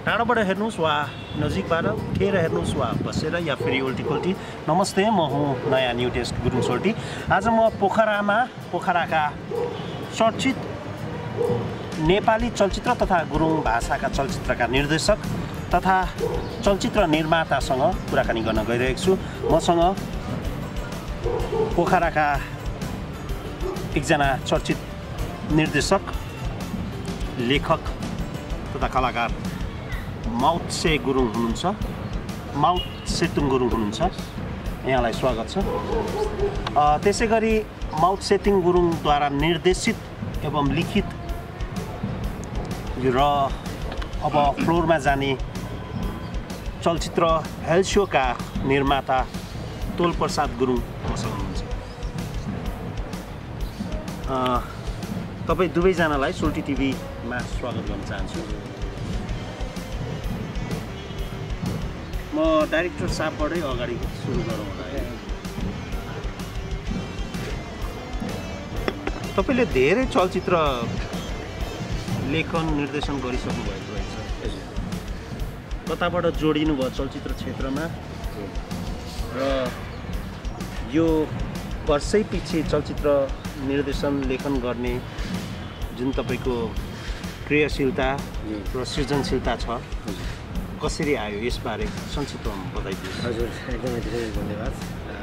टाढोबाट हेर्नुहोस् वा नजिकबाट उठेर हेर्नुहोस् वा बसेर या फेरि उल्टी नमस्ते, म हुँ नयाँ न्यू टेस्ट गुरुङ सोल्टी। आज म पोखराका चर्चित नेपाली चलचित्र तथा गुरुङ भाषाका चलचित्रका निर्देशक तथा चलचित्र निर्मातासँग कुराकानी गर्न गइरहेको छु। मसँग पोखराका एकजना चर्चित निर्देशक, लेखक तथा कलाकार माउत सेतुङ गुरुङ हुनुहुन्छ। यहाँलाई स्वागत छ। त्यसै गरी माउत सेतुङ गुरुङद्वारा निर्देशित एवं लिखित र अब फ्लोरमा जाने चलचित्र हेल्सोका निर्माता तोल प्रसाद गुरुङ मसँग हुनुहुन्छ। तपाईँ दुवैजनालाई सोल्टी टिभीमा स्वागत गर्न चाहन्छु। म डाइरेक्टर साहबबाटै अगाडि सुरु गरौँ होला है। तपाईँले धेरै चलचित्र लेखन निर्देशन गरिसक्नु भएको रहेछ। कताबाट जोडिनु भयो चलचित्र क्षेत्रमा र यो वर्षै पछि चलचित्र निर्देशन लेखन गर्ने जुन तपाईँको क्रियाशीलता र सृजनशीलता छ, कसरी आयो यसबारे संक्षिप्तमा बताइदिनुहोस्। हजुर, एकदमै धेरै धन्यवाद।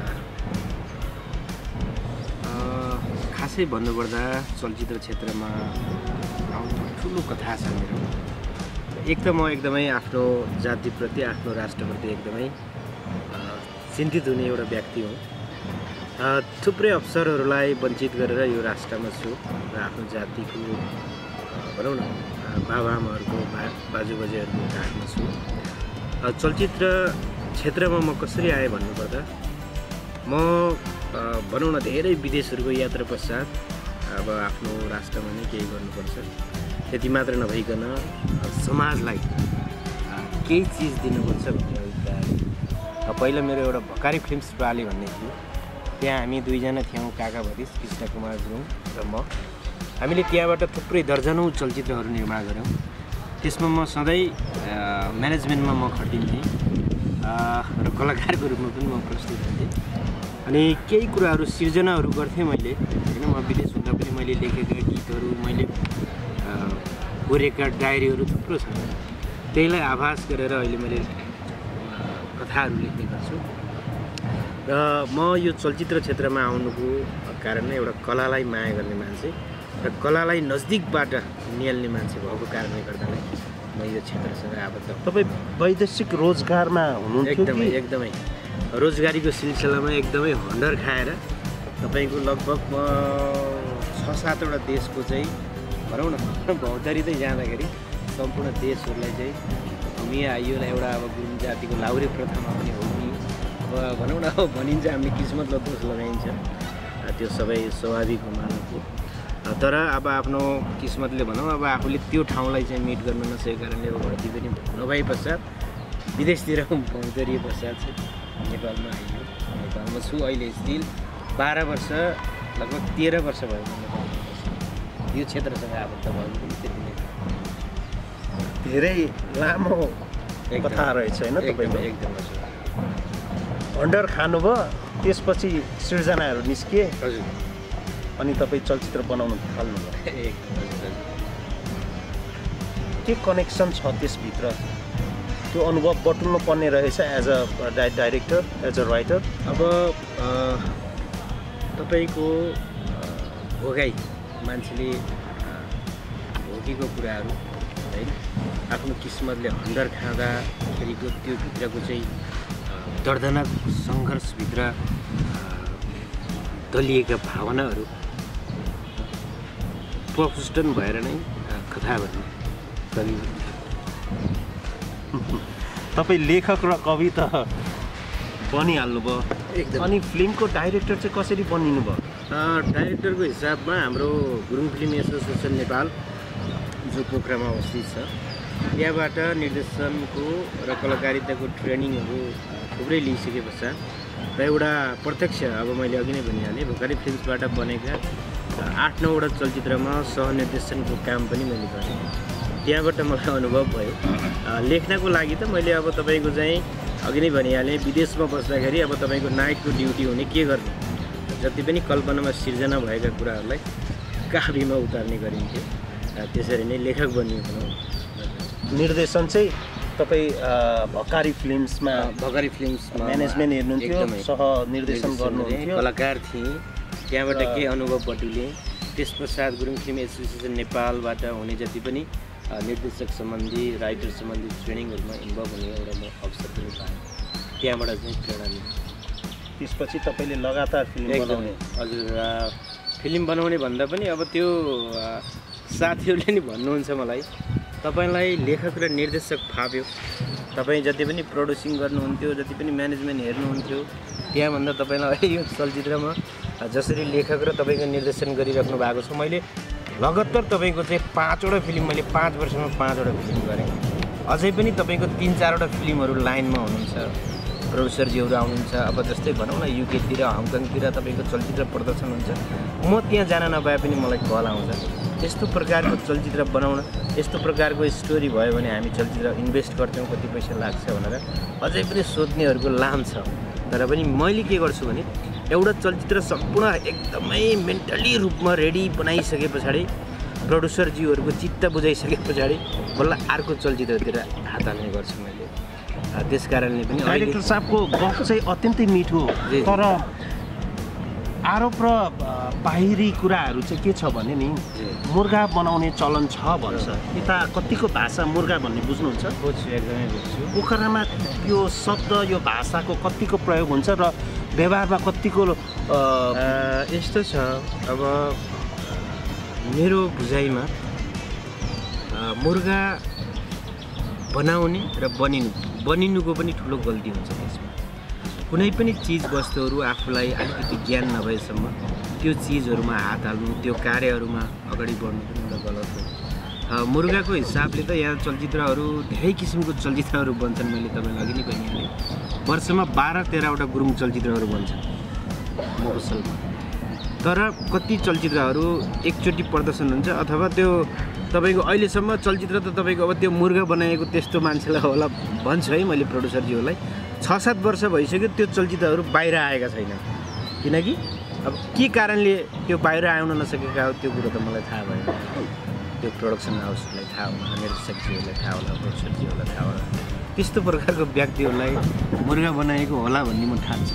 खासै भन्नुपर्दा चलचित्र क्षेत्रमा आउनु ठुलो कथा छ मेरो। एक त म एकदमै आफ्नो जातिप्रति, आफ्नो राष्ट्रप्रति एकदमै चिन्तित हुने एउटा व्यक्ति हुँ। थुप्रै अवसरहरूलाई वञ्चित गरेर यो राष्ट्रमा छु र आफ्नो जातिको भनौँ न बाबाआमाहरूको बाजुबजेहरूको काखमा छु। चलचित्र क्षेत्रमा म कसरी आएँ भन्नुपर्दा म भनौँ न धेरै विदेशहरूको यात्रा पश्चात अब आफ्नो राष्ट्रमा नै केही गर्नुपर्छ, त्यति मात्र नभइकन समाजलाई केही चिज दिनुपर्छ भन्ने अभिप्राय। पहिला मेरो एउटा भकारी फिल्म्स प्राली भन्ने थियो। त्यहाँ हामी दुईजना थियौँ, काका भतिज कृष्ण कुमार गुरुङ र म। हामीले त्यहाँबाट थुप्रै दर्जनौँ चलचित्रहरू निर्माण गऱ्यौँ। त्यसमा म सधैँ म्यानेजमेन्टमा म खटिन्थेँ र कलाकारको रूपमा पनि म प्रस्तुत हुन्थेँ। अनि केही कुराहरू सिर्जनाहरू गर्थेँ मैले होइन। म विदेश हुँदा पनि मैले लेखेका गीतहरू, मैले कोरेका डायरीहरू थुप्रो छन्। त्यहीलाई आभास गरेर अहिले मैले कथाहरू लेख्ने गर्छु। र म यो चलचित्र क्षेत्रमा आउनुको कारण नै एउटा कलालाई माया गर्ने मान्छे र कलालाई नजदिकबाट निहाल्ने मान्छे भएको कारणले गर्दा म यो क्षेत्रसँग आबद्ध। तपाईँ वैदेशिक रोजगारमा हुनुहुन्थ्यो? एकदमै रोजगारीको सिलसिलामा एकदमै हन्डर खाएर तपाईँको लगभग म 6-7वटा देशको चाहिँ भनौँ न भौतारिँदै जाँदाखेरि सम्पूर्ण देशहरूलाई चाहिँ हामी यो एउटा अब गुरुङ जातिको लाउरे प्रथामा पनि हो नि, भनौँ न भनिन्छ, हामीले किस्मतलाई दोष लगाइन्छ। त्यो सबै स्वाभाविक हो मानवको। तर अब आफ्नो किस्मतले भनौँ, अब आफूले त्यो ठाउँलाई चाहिँ मिट गर्न नसकेको कारणले अब भर्ती पनि नभए पश्चात विदेशतिर भौतारिए पश्चात चाहिँ नेपालमा आइयो। नेपालमा छु अहिले स्टिल 12 वर्ष, लगभग 13 वर्ष भयो नेपालमा। यो क्षेत्रसँग आबद्ध भएको पनि त्यति नै धेरै लामो कथा रहेछ होइन तपाईँको? एकदम हन्डर खानुभयो, त्यसपछि सृजनाहरू निस्किए। हजुर। अनि तपाईँ चलचित्र बनाउनु थाल्नुभयो। के कनेक्सन छ त्यसभित्र? त्यो अनुभव बटुल्नु पर्ने रहेछ as a director, as a writer. अब तपाईँको भोगाइ, मान्छेले भोगेको कुराहरू होइन, आफ्नो किस्मतले हन्डर खाँदाखेरिको त्यो भित्रको चाहिँ दर्दनाक सङ्घर्षभित्र दलिएका भावनाहरू प्रपुष्टन भएर नै कथा भन्ने कवि। तपाईँ लेखक र कवि त बनिहाल्नुभयो एकदम। अनि फिल्मको डाइरेक्टर चाहिँ कसरी बनिनु भयो? डाइरेक्टरको हिसाबमा हाम्रो गुरुङ फिल्म एसोसिएसन नेपाल जो पोखरामा अवस्थित छ, त्यहाँबाट निर्देशनको र कलाकारिताको ट्रेनिङहरू थुप्रै लिइसके पश्चात र एउटा प्रत्यक्ष, अब मैले अघि नै भनिहालेँ, भोकारी फिल्म्सबाट बनेका 8-9वटा चलचित्रमा सहनिर्देशनको काम पनि मैले गरेँ। त्यहाँबाट मलाई अनुभव भयो। लेख्नको लागि त मैले अब तपाईँको चाहिँ अघि नै भनिहालेँ, विदेशमा बस्दाखेरि अब तपाईँको नाइटको ड्युटी हुने के गर्ने, जति पनि कल्पनामा सिर्जना भएका कुराहरूलाई काव्यमा उतार्ने गरिन्थ्यो। त्यसरी नै लेखक बनियो भनौँ। निर्देशन चाहिँ तपाईँ भकारी फिल्म्समा म्यानेजमेन्ट हेर्नुहुन्थ्यो, सह निर्देशन गर्नुहुन्थ्यो, कलाकार थिएँ। त्यहाँबाट केही अनुभव बटुलेँ। त्यस पश्चात गुरुङ फिल्म एसोसिएसन नेपालबाट हुने जति पनि निर्देशक सम्बन्धी राइटर सम्बन्धी ट्रेनिङहरूमा इन्भल्भ हुने एउटा म अवसर पनि पाएँ। त्यहाँबाट चाहिँ प्रेरणा लिएँ। त्यसपछि तपाईँले लगातार फिल्म बनाउने? हजुर, फिल्म बनाउने भन्दा पनि अब त्यो साथीहरूले नि भन्नुहुन्छ मलाई, तपाईँलाई लेखक र निर्देशक फाप्यो, तपाईँ जति पनि प्रोड्युसिङ गर्नुहुन्थ्यो, जति पनि म्यानेजमेन्ट हेर्नुहुन्थ्यो, त्यहाँभन्दा तपाईँलाई अहिले यो चलचित्रमा जसरी लेखक र तपाईँको निर्देशन गरिराख्नु भएको छ। मैले लगातार तपाईँको चाहिँ 5वटा फिल्म, मैले 5 वर्षमा 5वटा फिल्म गरेँ। अझै पनि तपाईँको 3-4वटा फिल्महरू लाइनमा हुनुहुन्छ। प्रोड्युसरजीहरू आउनुहुन्छ। अब जस्तै भनौँ न युकेतिर, हङकङतिर तपाईँको चलचित्र प्रदर्शन हुन्छ, म त्यहाँ जान नपाए पनि मलाई कल आउँछ। यस्तो प्रकारको चलचित्र बनाउन, यस्तो प्रकारको स्टोरी भयो भने हामी चलचित्र इन्भेस्ट गर्छौँ, कति पैसा लाग्छ भनेर अझै पनि सोध्नेहरूको लाम छ। तर पनि मैले के गर्छु भने एउटा चलचित्र सम्पूर्ण एकदमै मेन्टली रूपमा रेडी बनाइसके पछाडि, प्रोड्युसरजीहरूको चित्त बुझाइसके पछाडि बल्ल अर्को चलचित्रतिर हात हाल्ने गर्छु मैले। त्यस कारणले पनि डाइरेक्टर साहबको गफ चाहिँ अत्यन्तै मिठो, तर आरोप र बाहिरी कुराहरू चाहिँ के छ भने नि मुर्गा बनाउने चलन छ भन्छ। यता कतिको भाषा मुर्गा भन्ने बुझ्नुहुन्छ? बुझ्छु, एकदमै बुझ्छु। पोखरामा यो शब्द, यो भाषाको कतिको प्रयोग हुन्छ र व्यवहारमा कतिको यस्तो छ। अब मेरो बुझाइमा मुर्गा बनाउने र बनिनुको पनि ठुलो गल्ती हुन्छ त्यसमा। कुनै पनि चिज वस्तुहरू आफूलाई अलिकति ज्ञान नभएसम्म त्यो चिजहरूमा हात हाल्नु, त्यो कार्यहरूमा अगाडि बढ्नु पनि एउटा गलत हो। मुर्गाको हिसाबले त यहाँ चलचित्रहरू धेरै किसिमको चलचित्रहरू बन्छन्। मैले तपाईँलाई अघि नै भनिहालेँ, वर्षमा 12-13वटा गुरुङ चलचित्रहरू बन्छन् मफसलमा। तर कति चलचित्रहरू एकचोटि प्रदर्शन हुन्छ, अथवा त्यो तपाईँको अहिलेसम्म चलचित्र त तपाईँको अब त्यो मुर्गा बनाएको त्यस्तो मान्छेलाई होला भन्छु है मैले, प्रोड्युसरजीहरूलाई 6-7 वर्ष भइसक्यो त्यो चलचित्रहरू बाहिर आएका छैनन्। किनकि अब के कारणले त्यो बाहिर आउन नसकेका हो त्यो कुरो त मलाई थाहा भएन। त्यो प्रोडक्सन हाउसलाई थाहा होला, निर्देशकजीहरूलाई थाहा होला, प्रोड्युसरजीहरूलाई थाहा होला। त्यस्तो प्रकारको व्यक्तिहरूलाई मुर्गा बनाएको होला भन्ने म ठान्छु।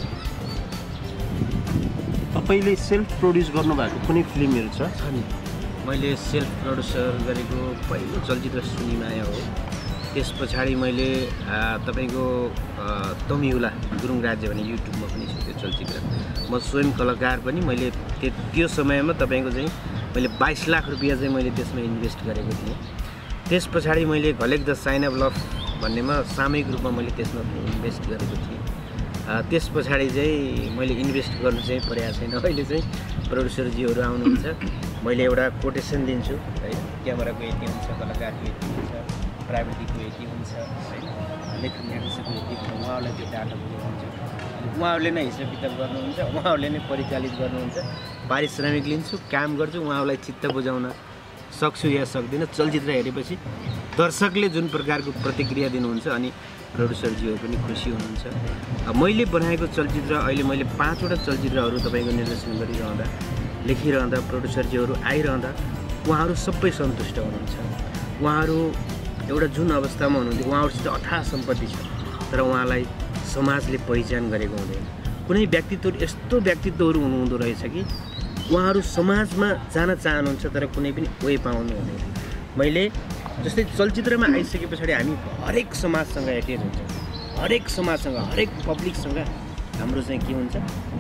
तपाईँले सेल्फ प्रोड्युस गर्नुभएको कुनै फिल्महरू छ? नि मैले सेल्फ प्रोड्युसर गरेको पहिलो चलचित्र सुनिमाया हो। त्यस पछाडि मैले तपाईँको तमिहुला गुरुङ राज्य भन्ने युट्युबमा पनि छ त्यो चलचित्र। म स्वयं कलाकार पनि। मैले त्यो समयमा तपाईँको चाहिँ मैले 22 लाख रुपियाँ चाहिँ मैले त्यसमा इन्भेस्ट गरेको थिएँ। त्यस पछाडि मैले घलेक द साइन अफ लभ भन्नेमा सामूहिक रूपमा मैले त्यसमा इन्भेस्ट गरेको थिएँ। त्यस पछाडि चाहिँ मैले इन्भेस्ट गर्नु चाहिँ परेको छैन। अहिले चाहिँ प्रोड्युसरजीहरू आउनुहुन्छ, मैले एउटा कोटेसन दिन्छु है, क्यामेराको यति हुन्छ, कलाकारको यति हुन्छ, प्राविधिकको यति हुन्छ होइन, लेखक निर्देशकको यति हुन्छ, उहाँहरूलाई त्यो डाटा बुझाउनुहुन्छ, उहाँहरूले नै हिसाब किताब गर्नुहुन्छ, उहाँहरूले नै परिचालित गर्नुहुन्छ। पारिश्रमिक लिन्छु, काम गर्छु, उहाँहरूलाई चित्त बुझाउन सक्छु या सक्दिनँ। चलचित्र हेरेपछि दर्शकले जुन प्रकारको प्रतिक्रिया दिनुहुन्छ अनि प्रोड्युसरजीहरू पनि खुसी हुनुहुन्छ। मैले बनाएको चलचित्र अहिले मैले 5वटा चलचित्रहरू तपाईँको निर्देशन गरिरहँदा, लेखिरहँदा, प्रोड्युसरजीहरू आइरहँदा उहाँहरू सबै सन्तुष्ट हुनुहुन्छ। उहाँहरू एउटा जुन अवस्थामा हुनुहुन्थ्यो, उहाँहरूसित अथाह सम्पत्ति छ, तर उहाँलाई समाजले पहिचान गरेको हुँदैन। कुनै व्यक्तित्व यस्तो व्यक्तित्वहरू हुनुहुँदो रहेछ कि उहाँहरू समाजमा जान चाहनुहुन्छ तर कुनै पनि वे पाउनु हुँदैन। मैले जस्तै चलचित्रमा आइसके पछाडि हामी हरेक समाजसँग एटेच हुन्छौँ, हरेक समाजसँग, हरेक पब्लिकसँग हाम्रो चाहिँ के हुन्छ,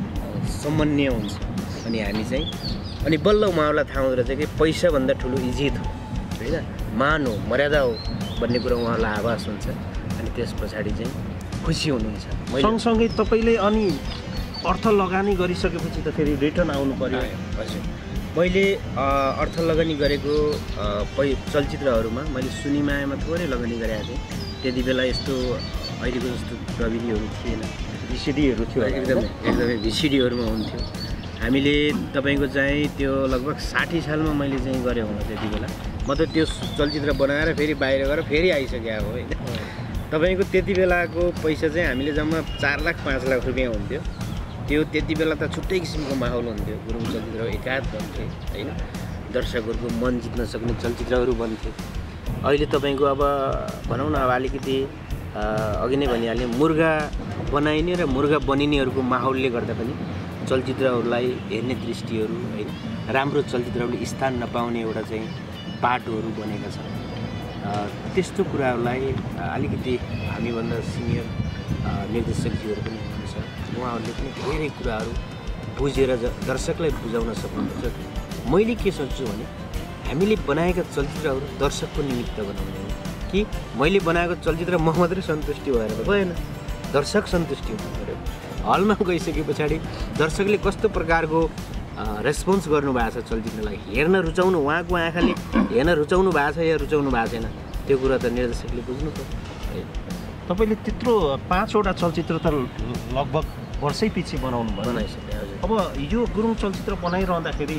समन्वय हुन्छ। अनि हामी चाहिँ अनि बल्ल उहाँहरूलाई थाहा हुँदो रहेछ कि पैसाभन्दा ठुलो इज्जत हो होइन, मान हो, मर्यादा हो भन्ने कुरा उहाँहरूलाई आभास हुन्छ। अनि त्यस पछाडि चाहिँ खुसी हुनुहुन्छ। सँगसँगै तपाईँले अनि अर्थ लगानी गरिसकेपछि त फेरि रिटर्न आउनु पर्यो। हजुर, मैले अर्थ लगानी गरेको चलचित्रहरूमा मैले सुनिमायामा थोरै लगानी गरेको थिएँ। त्यति बेला यस्तो अहिलेको जस्तो प्रविधिहरू थिएन, भिसिडीहरू थियो, एकदमै भिसिडीहरूमा हुन्थ्यो। हामीले तपाईँको चाहिँ त्यो लगभग 60 सालमा मैले चाहिँ गरेँ होला त्यति बेला। म त त्यो चलचित्र बनाएर फेरि बाहिर गएर फेरि आइसकेँ हो होइन। तपाईँको त्यति बेलाको पैसा चाहिँ हामीले जम्मा 4 लाख 5 लाख रुपियाँ हुन्थ्यो। त्यो त्यति बेला त छुट्टै किसिमको माहौल हुन्थ्यो। गुरुङ चलचित्र एकाध बन्थे होइन, दर्शकहरूको मन जित्न सक्ने चलचित्रहरू बन्थे। अहिले तपाईँको अब भनौँ न अब अलिकति अघि नै भनिहालेँ, मुर्गा बनाइने र मुर्गा बनिनेहरूको माहौलले गर्दा पनि चलचित्रहरूलाई हेर्ने दृष्टिहरू होइन, राम्रो चलचित्रहरूले स्थान नपाउने एउटा चाहिँ बाटोहरू बनेका छन्। त्यस्तो कुराहरूलाई अलिकति हामीभन्दा सिनियर निर्देशकजीहरू पनि हुनुहुन्छ, उहाँहरूले पनि धेरै कुराहरू बुझेर दर्शकलाई बुझाउन सक्नुहुन्छ। मैले के सोच्छु भने हामीले बनाएका चलचित्रहरू दर्शकको निमित्त बनाउने हो कि मैले बनाएको चलचित्र म मात्रै सन्तुष्टि भएर त भएन, दर्शक सन्तुष्टि हुनु पऱ्यो। हलमा गइसके पछाडि दर्शकले कस्तो प्रकारको रेस्पोन्स गर्नुभएको छ चलचित्रलाई हेर्न रुचाउनु, उहाँको आँखाले हेर्न रुचाउनु भएको छ या रुचाउनु भएको छैन, त्यो कुरा त निर्देशकले बुझ्नु पर्यो। तपाईँले त्यत्रो 5 वटा चलचित्र त लगभग वर्षै पछि बनाइसके। अब यो गुरुङ चलचित्र बनाइरहँदाखेरि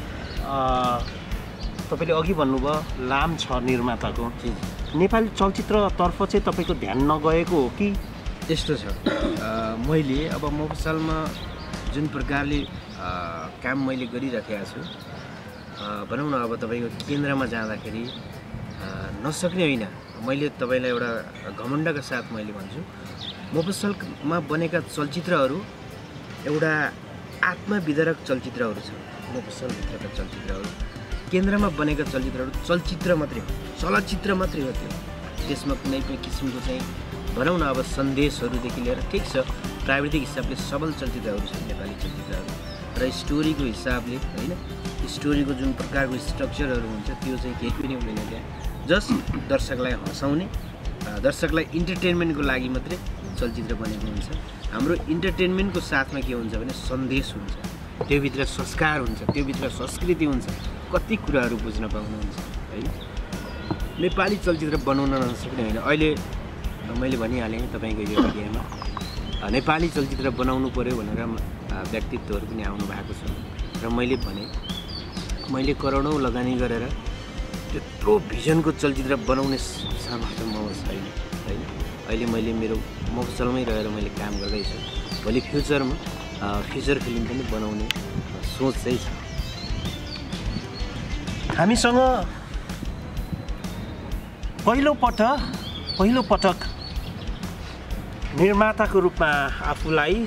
तपाईँले अघि भन्नुभयो लाम छ निर्माताको, नेपाली चलचित्रतर्फ चाहिँ तपाईँको ध्यान नगएको हो कि? यस्तो छ, मैले अब मफसलमा जुन प्रकारले काम मैले गरिराखेको छु, भनौँ न अब तपाईँको केन्द्रमा जाँदाखेरि नसक्ने होइन। मैले तपाईँलाई एउटा घमण्डका साथ मैले भन्छु, मफसलमा बनेका चलचित्रहरू एउटा आत्मविदारक चलचित्रहरू छ। मफसलभित्रका चलचित्रहरू, केन्द्रमा बनेका चलचित्रहरू चलचित्र मात्रै हो, चलचित्र मात्रै हो। त्यसमा कुनै पनि किसिमको चाहिँ भनौँ न अब सन्देशहरूदेखि लिएर ठिक छ, प्राविधिक हिसाबले सबल चलचित्रहरू छन् नेपाली चलचित्रहरू, र स्टोरीको हिसाबले होइन, स्टोरीको जुन प्रकारको स्ट्रक्चरहरू हुन्छ त्यो चाहिँ केही पनि हुँदैन त्यहाँ। जस्ट दर्शकलाई हँसाउने, दर्शकलाई इन्टरटेनमेन्टको लागि मात्रै चलचित्र बनेको हुन्छ। हाम्रो इन्टरटेनमेन्टको साथमा के हुन्छ भने सन्देश हुन्छ, त्योभित्र संस्कार हुन्छ, त्योभित्र संस्कृति हुन्छ, कति कुराहरू बुझ्न पाउनुहुन्छ होइन। नेपाली चलचित्र बनाउन नसक्ने होइन। अहिले मैले भनिहालेँ तपाईँको यो एरियामा नेपाली चलचित्र बनाउनु पऱ्यो भनेर व्यक्तित्वहरू पनि आउनु भएको छ, र मैले भने मैले करोडौँ लगानी गरेर त्यत्रो भिजनको चलचित्र बनाउने सामर्थ्य म छैन होइन। अहिले मैले मेरो मफसलमै रहेर मैले काम गर्दैछु, भोलि फ्युचरमा फिचर फिल्म पनि बनाउने सोच चाहिँ छ। हामीसँग पहिलो पटक निर्माताको रूपमा आफूलाई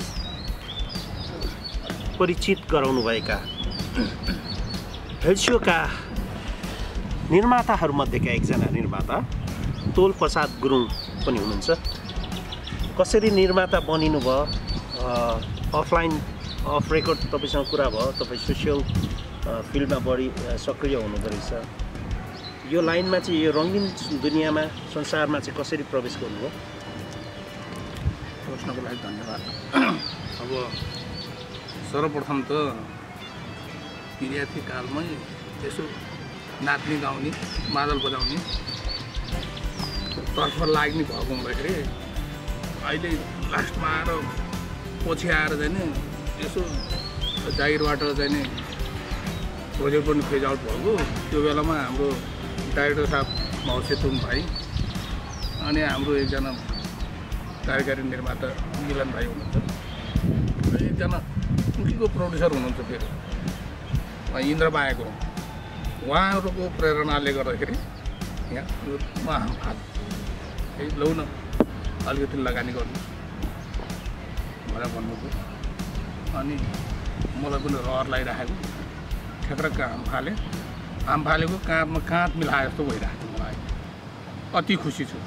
परिचित गराउनुभएका हेल्सियोका निर्माताहरूमध्येका एकजना निर्माता तोल प्रसाद गुरुङ पनि हुनुहुन्छ। कसरी निर्माता बनिनु भयो, अफलाइन अफ रेकर्ड तपाईँसँग कुरा भयो, तपाईँ सोसियल फिल्डमा बढी सक्रिय हुनुहुँदो रहेछ। यो लाइनमा चाहिँ यो रङ्गीन दुनियाँमा संसारमा चाहिँ कसरी प्रवेश गर्नुभयो? प्रश्नको लागि धन्यवाद। अब सर्वप्रथम त विद्यार्थी कालमै यसो नाच्ने गाउने मादल बजाउने तर्फ लाग्ने भएको हुँदाखेरि अहिले लास्टमा आएर पछि आएर चाहिँ नि यसो जागिरबाट चाहिँ नि प्रोजेक्ट पनि फेज आउट भएको त्यो बेलामा हाम्रो डाइरेक्टर साहब मौसेतुङ भाइ अनि हाम्रो एकजना कार्यकारी निर्माता मिलन भाइ हुनुहुन्छ, एकजना कुकीको प्रड्युसर हुनुहुन्छ फेरि इन्द्र बायाको, उहाँहरूको प्रेरणाले गर्दाखेरि यहाँ लौ न अलिकति लगानी गर्नु भनेर भन्नुभयो। अनि मलाई पनि रहर लगाइराखेको ठेक्र आम फालेको काँधमा काँध मिलाए जस्तो भइरहेको थियो। मलाई अति खुसी छु।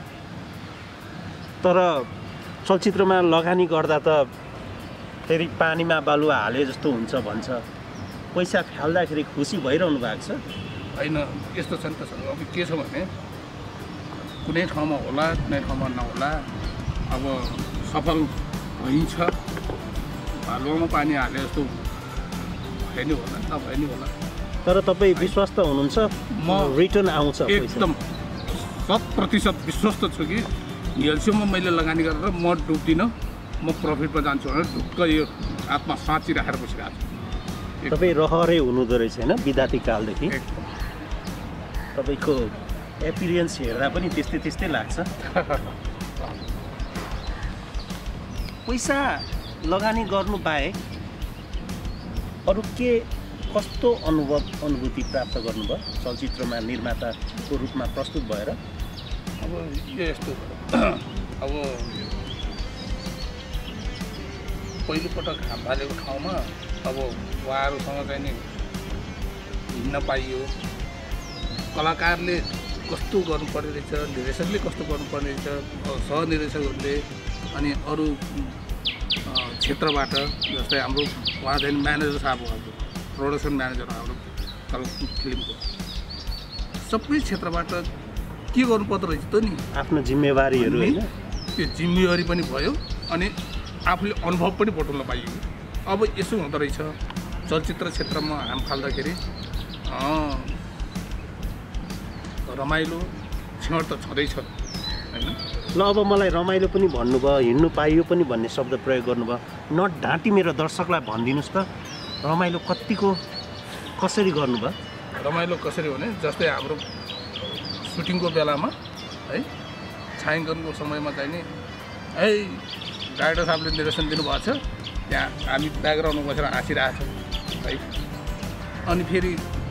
तर चलचित्रमा लगानी गर्दा त फेरि पानीमा बालुवा हाले जस्तो हुन्छ भन्छ, पैसा फाल्दाखेरि खुसी भइरहनु भएको छ? होइन, यस्तो छ नि त। अब के छ भने कुनै ठाउँमा होला, कुनै ठाउँमा नहोला। अब सफल भइन्छ, बालुवामा पानी हाले जस्तो भए नि होला, नभए नि होला। तर तपाईँ विश्वस्त हुनुहुन्छ म रिटर्न आउँछ? एकदम 100% विश्वस्त छु कि हेल्सियोमा मैले लगानी गरेर म डुब्दिनँ, म प्रफिटमा जान्छु भनेर ढुक्क यो आत्मा साँची राखेर बसिरहेको छु। तपाईँ रहरै हुनुहुँदो रहेछ होइन विद्यार्थी कालदेखि तपाईँको एपिरियन्स हेर्दा पनि त्यस्तै त्यस्तै लाग्छ पैसा लगानी गर्नु बाहेक अरू के कस्तो अनुभूति प्राप्त गर्नुभयो चलचित्रमा निर्माताको रूपमा प्रस्तुत भएर अब यो यस्तो अब पहिलोपटक घाम फालेको ठाउँमा अब उहाँहरूसँग चाहिँ नि हिँड्न पाइयो कलाकारले कस्तो गर्नुपर्ने रहेछ निर्देशकले कस्तो गर्नुपर्ने रहेछ सहनिर्देशकहरूले अनि अरू क्षेत्रबाट जस्तै हाम्रो उहाँ चाहिँ म्यानेजर साहब हाम्रो प्रोडक्सन म्यानेजर हाम्रो फिल्मको सबै क्षेत्रबाट के गर्नुपर्दो रहेछ त नि आफ्नो जिम्मेवारीहरू होइन त्यो जिम्मेवारी पनि भयो अनि आफूले अनुभव पनि बटुल्न पाइयो अब यसो हुँदो रहेछ चलचित्र क्षेत्रमा हाम फाल्दाखेरि रमाइलो छेड त छँदैछ होइन ल अब मलाई रमाइलो पनि भन्नुभयो हिँड्नु पाइयो पनि भन्ने शब्द प्रयोग गर्नुभयो नढाँटी मेरो दर्शकलाई भनिदिनुहोस् त रमाइलो कतिको कसरी गर्नुभयो रमाइलो कसरी भने जस्तै हाम्रो सुटिङको बेलामा है छायाङ्कनको समयमा चाहिँ नि है डाइरेक्टर साहबले निर्देशन दिनुभएको छ त्यहाँ हामी ब्याकग्राउन्डमा बसेर हाँसिरहेको छौँ है अनि फेरि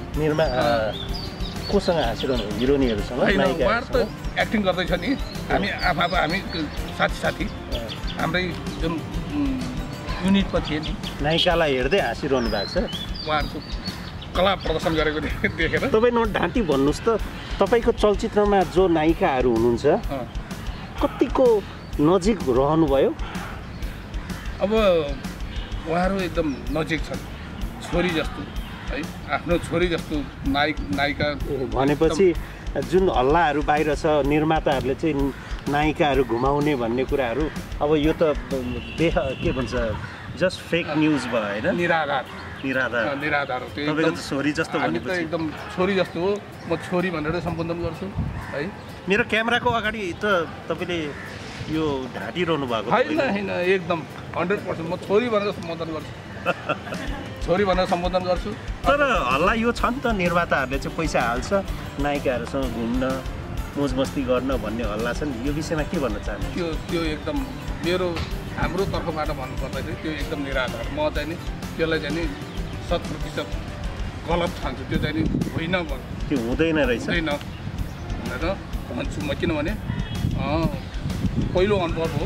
कोसँग हाँसिरहनु हिरोनीहरूसँग उहाँहरू त एक्टिङ गर्दैछ नि हामी हामी साथी हाम्रै जुन युनिटमा थिए नि नायिकालाई हेर्दै हाँसिरहनु भएको छ उहाँहरूको कला प्रदर्शन गरेको देखेर तपाईँ नढाँटी भन्नुहोस् त तपाईँको चलचित्रमा जो नायिकाहरू हुनुहुन्छ कतिको नजिक रहनुभयो अब उहाँहरू एकदम नजिक छन् छोरी जस्तो है आफ्नो छोरी जस्तो नायिका भनेपछि जुन हल्लाहरू बाहिर छ निर्माताहरूले चाहिँ नायिकाहरू घुमाउने भन्ने कुराहरू अब यो त के भन्छ जस्ट फेक न्युज भयो होइन निराधार हो तपाईँको त छोरी जस्तो भनेपछि एकदम छोरी जस्तो हो म छोरी भनेर सम्बोधन गर्छु है मेरो क्यामेराको अगाडि त तपाईँले यो ढाँटिरहनु भएको होइन एकदम 100% म छोरी भनेर सम्बोधन गर्छु छोरी भनेर सम्बोधन गर्छु तर हल्ला यो छ नि त निर्माताहरूले चाहिँ पैसा हाल्छ नायिकाहरूसँग घुम्न मोज मस्ती गर्न भन्ने हल्ला छ नि यो विषयमा के भन्न चाहन्छु त्यो एकदम हाम्रो तर्फबाट भन्नुपर्दाखेरि त्यो एकदम निराधार म चाहिँ नि त्यसलाई चाहिँ नि 100% गलत ठान्छु त्यो चाहिँ नि होइन त्यो हुँदैन रहेछ भनेर भन्छु म किनभने पहिलो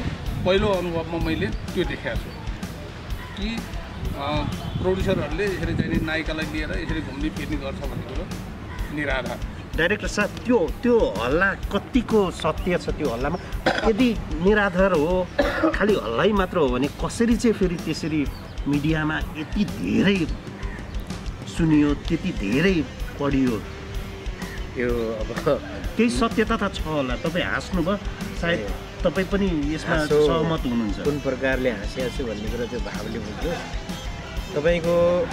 अनुभवमा मैले त्यो देखाएको छु कि प्रोड्युसरहरूले यसरी चाहिँ नि नायिकालाई लिएर यसरी घुम्ने फिर्ने गर्छ भन्ने कुरो निराधार डाइरेक्टर साहब त्यो हल्ला कतिको सत्य छ त्यो हल्लामा यदि निराधार हो खालि हल्लै मात्र हो भने कसरी चाहिँ फेरि त्यसरी मिडियामा यति धेरै सुनियो त्यति धेरै पढियो यो अब केही सत्यता त छ होला तपाईँ हाँस्नुभयो सायद तपाईँ पनि यसमा सहमत हुनुहुन्छ कुन प्रकारले हाँसिया छु भन्ने कुरा त्यो भावले बुझ्छु तपाईँको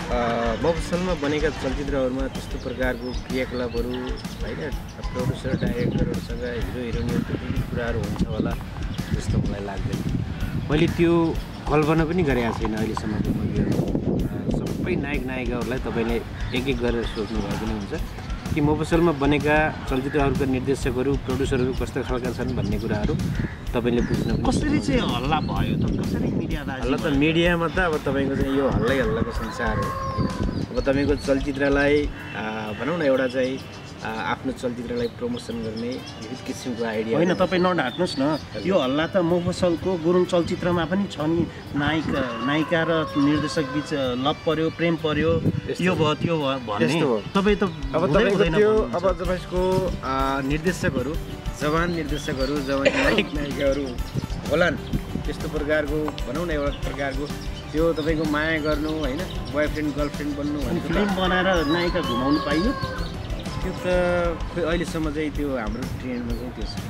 मफसलमा बनेका चलचित्रहरूमा त्यस्तो प्रकारको क्रियाकलापहरू होइन प्रोड्युसर डाइरेक्टरहरूसँग हिरो हिरोइनहरूको केही कुराहरू हुन्छ होला जस्तो मलाई लाग्दैन मैले त्यो कल्पना पनि गरेको छैन अहिलेसम्मको मूवीहरू सबै नायक नायिकाहरूलाई तपाईँले एक गरेर सोच्नु भएको पनि हुन्छ कि मफसलमा बनेका चलचित्रहरूका निर्देशकहरू प्रोड्युसरहरू कस्तो खालका छन् भन्ने कुराहरू तपाईँले बुझ्नु कसरी चाहिँ हल्ला भयो त कसरी हल्ला त मिडियामा त अब तपाईँको चाहिँ यो हल्लाको संसार हो अब तपाईँको चलचित्रलाई भनौँ न एउटा चाहिँ आफ्नो चलचित्रलाई प्रमोसन गर्ने विविध किसिमको आइडिया होइन तपाईँ नढाँट्नुहोस् न यो हल्ला त मफसलको गुरुङ चलचित्रमा पनि छ नि नायिका र निर्देशक बिच लभ पर्यो प्रेम पर्यो यो भयो त्यो भयो भन्ने तपाईँ त अब तपाईँको निर्देशकहरू जवान नायक नायिकाहरू होलान् त्यस्तो प्रकारको भनौँ न एउटा प्रकारको त्यो तपाईँको माया गर्नु होइन बोयफ्रेन्ड गर्लफ्रेन्ड बन्नु अनि फिल्म बनाएर नायिका घुमाउनु पाइयो त्यो त अहिलेसम्म चाहिँ त्यो हाम्रो ट्रेन्डमा चाहिँ त्यो छ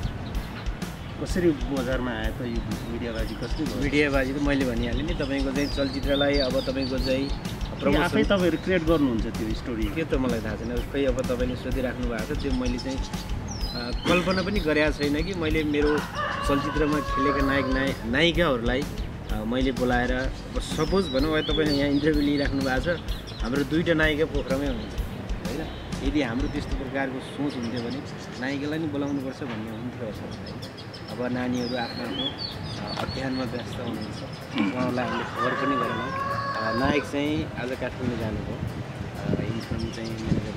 कसरी बजारमा आयो त यो मिडियाबाजी कसरी मिडियाबाजी त मैले भनिहालेँ नि तपाईँको चाहिँ चलचित्रलाई अब तपाईँको चाहिँ आफै तपाईँहरू क्रिएट गर्नुहुन्छ त्यो स्टोरी त्यो त मलाई थाहा छैन खै अब तपाईँले सोधिराख्नु भएको छ त्यो मैले चाहिँ कल्पना पनि गरेको छैन कि मैले मेरो चलचित्रमा खेलेका नायिकाहरूलाई मैले बोलाएर अब सपोज भनौँ अब तपाईँले यहाँ इन्टरभ्यू लिइराख्नु भएको छ हाम्रो 2टा नायिका पोखरामै हुनुहुन्छ होइन। यदि हाम्रो त्यस्तो प्रकारको सोच हुन्थ्यो भने नायिकालाई नि बोलाउनुपर्छ भन्ने हुन्थ्यो असल होइन। अब नानीहरू आफ्नो आफ्नो अध्ययनमा व्यस्त हुनुहुन्छ, उहाँहरूलाई हामीले खबर पनि गरेनौँ। नायक चाहिँ आज काठमाडौँ जानुभयो, इन्फर्म चाहिँ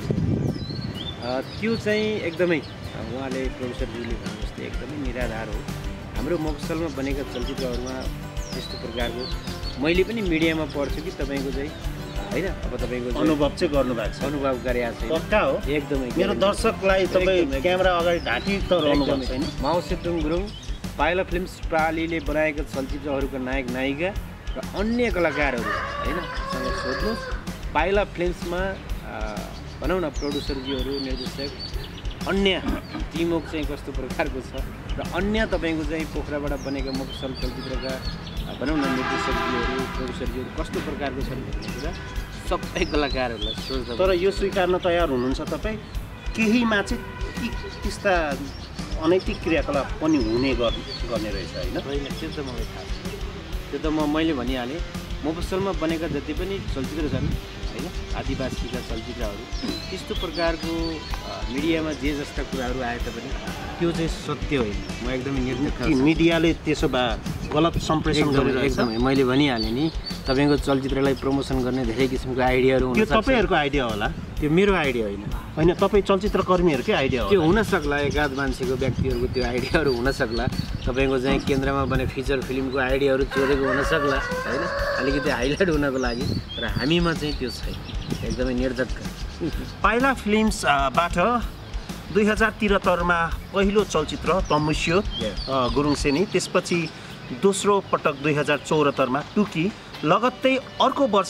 त्यो चाहिँ एकदमै उहाँले प्रोफेसरज्यूले भने जस्तै एकदमै निराधार हो। हाम्रो मफसलमा बनेका चलचित्रहरूमा त्यस्तो प्रकारको मैले पनि मिडियामा पढ्छु कि तपाईँको चाहिँ होइन, अब तपाईँको अनुभव चाहिँ गर्नुभएको छ, अनुभव गरेका छ पक्का हो एकदमै। मेरो दर्शकलाई तपाईँ क्यामेरा अगाडि ढाँटी त रहनुभएको छैन। माओ सेतुङ गुरुङ पाइला फिल्म्स प्रालीले बनाएका चलचित्रहरूका नायक नायिका र अन्य कलाकारहरू होइन सँग सोध्नुहोस्। पाइला फिल्म्समा भनौँ न प्रोड्युसरजीहरू, निर्देशक, अन्य टिमवर्क चाहिँ कस्तो प्रकारको छ र अन्य तपाईँको चाहिँ पोखराबाट बनेका मफसल चलचित्रका भनौँ न निर्देशकजीहरू, प्रोड्युसरजीहरू कस्तो प्रकारको छन् भन्ने कुरा सबै कलाकारहरूलाई सोध्छ। तर यो स्वीकार्न तयार हुनुहुन्छ तपाईँ केहीमा चाहिँ त्यस्ता अनैतिक क्रियाकलाप पनि हुने गर्ने रहेछ होइन? त्यो त मलाई थाहा छ, त्यो त मैले भनिहालेँ। मफसलमा बनेका जति पनि चलचित्र छन् होइन, आदिवासीका चलचित्रहरू त्यस्तो प्रकारको मिडियामा जे जस्ता कुराहरू आए तापनि त्यो चाहिँ सत्य होइन। म एकदमै निर्धक्क मिडियाले त्यसो भए गलत सम्प्रेषण गरिरहेछ। एकदमै मैले भनिहालेँ नि, तपाईँको चलचित्रलाई प्रमोसन गर्ने धेरै किसिमको आइडियाहरू त्यो तपाईँहरूको आइडिया होला, त्यो मेरो आइडिया होइन। होइन तपाईँ चलचित्रकर्मीहरूकै आइडिया हो? त्यो हुनसक्ला, एकाध मान्छेको व्यक्तिहरूको त्यो आइडियाहरू हुनसक्ला। तपाईँको चाहिँ केन्द्रमा बने फिचर फिल्मको आइडियाहरू चोरेको हुनसक्ला होइन, अलिकति हाइलाइट हुनको लागि। र हामीमा चाहिँ त्यो छैन, एकदमै निर्धक्क। पाइला फिल्म्सबाट 2073मा पहिलो चलचित्र तमुस्यो गुरुङसेनी, त्यसपछि दोस्रो पटक 2074मा टुकी, लगत्तै अर्को वर्ष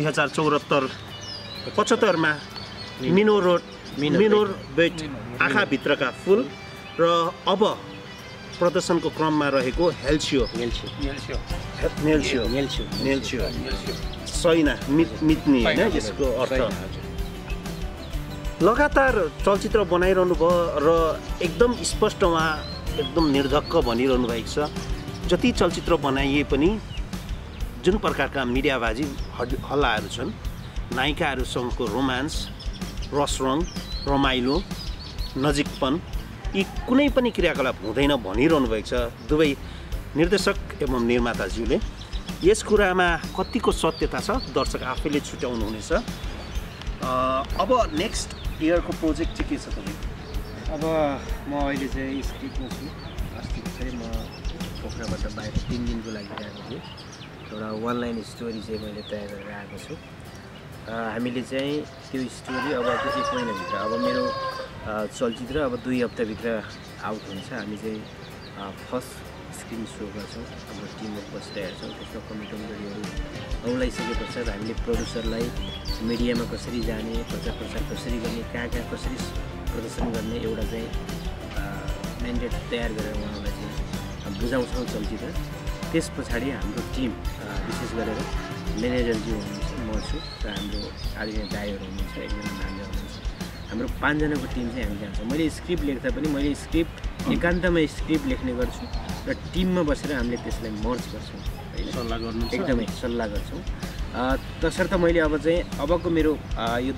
2075मा मिनोर बेट आँखाभित्रका फुल र अब प्रदर्शनको क्रममा रहेको हेल्सियो सैना मिट्ने होइन यसको अर्थ। लगातार चलचित्र बनाइरहनु भयो र एकदम स्पष्ट उहाँ एकदम निर्धक्क भनिरहनु भएको छ, जति चलचित्र बनाइए पनि जुन प्रकारका मिडियाबाजी हल्लाहरू छन्, नायिकाहरूसँगको रोमान्स, रसरङ, रमाइलो, नजिकपन, यी कुनै पनि क्रियाकलाप हुँदैन भनिरहनु भएको छ दुवै निर्देशक एवं निर्माताज्यूले। यस कुरामा कतिको सत्यता छ दर्शक आफैले छुट्याउनुहुनेछ। अब नेक्स्ट इयरको प्रोजेक्ट चाहिँ के छ तपाईँको? अब म अहिले चाहिँ स्क्रिप्टमा छु। अस्ति चाहिँ म पोखराबाट बाहिर 3 दिनको लागि गएको थिएँ। एउटा 1 लाइन स्टोरी चाहिँ मैले तयार गरेर आएको छु। हामीले चाहिँ त्यो स्टोरी अब 1 महिनाभित्र, अब मेरो चलचित्र अब 2 हप्ताभित्र आउट हुन्छ। हामी चाहिँ फर्स्ट स्क्रिन सो गर्छौँ, हाम्रो टिमवर्क बसिरहेको छौँ। त्यसमा कमिटमेन्टहरू औलाइसके पश्चात हामीले प्रोड्युसरलाई मिडियामा कसरी जाने, प्रचार प्रसार कसरी गर्ने, कहाँ कहाँ कसरी प्रदर्शन गर्ने एउटा चाहिँ म्यान्डेट तयार गरेर उहाँलाई चाहिँ बुझाउँछौँ चलचित्र। त्यस पछाडि हाम्रो टिम विशेष गरेर म्यानेजरज्यू हुनुहुन्छ, म छु र हाम्रो आदरणीय दाइहरू हुनुहुन्छ, एकजना भान्जा हुनुहुन्छ। हाम्रो 5 जनाको टिम चाहिँ हामी जान्छौँ। मैले स्क्रिप्ट लेख्दा पनि मैले स्क्रिप्ट एकान्तमा स्क्रिप्ट लेख्ने गर्छु र टिममा बसेर हामीले त्यसलाई मर्ज गर्छौँ, सल्लाह गर्नु एकदमै सल्लाह गर्छौँ। तसर्थ मैले अब चाहिँ अबको मेरो यो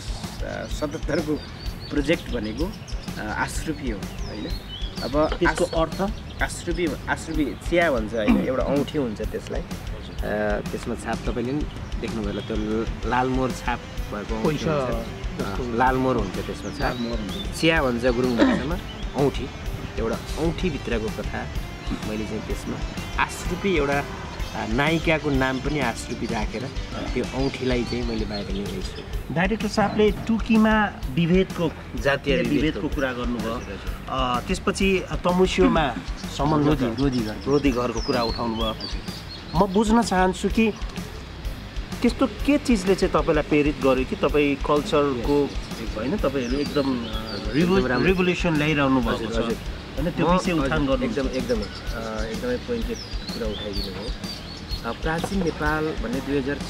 2077को प्रोजेक्ट भनेको आश्रुपी हो होइन। अब त्यसको अर्थ आश्रुपी चिया भन्छ होइन, एउटा औँठी हुन्छ त्यसलाई, त्यसमा छाप तपाईँले पनि देख्नुभयो होला, त्यो लालमोर छाप भएको लालमोर हुन्छ त्यसमा छाप। चिया भन्छ गुरुङ भाषामा, औँठी, एउटा औँठीभित्रको कथा मैले चाहिँ त्यसमा आश्रुपी एउटा नायिकाको नाम पनि आश्रुपी राखेर त्यो औँठीलाई चाहिँ मैले बाहिर ल्याइरहेछु। डाइरेक्टर साहबले टुकीमा जातीय विभेदको कुरा गर्नुभयो, त्यसपछि तमुस्योमा रोधी घरको कुरा उठाउनु भयो। म बुझ्न चाहन्छु कि त्यस्तो के चिजले चाहिँ तपाईँलाई प्रेरित गर्यो कि तपाईँ कल्चरको होइन, तपाईँहरू एकदम रिभोल्युसन ल्याइरहनु भएको छ होइन, त्यो विषय उठान गर्नु एकदमै पोइन्टेड कुरा उठाइदिनु भयो। प्राचीन नेपाल भन्ने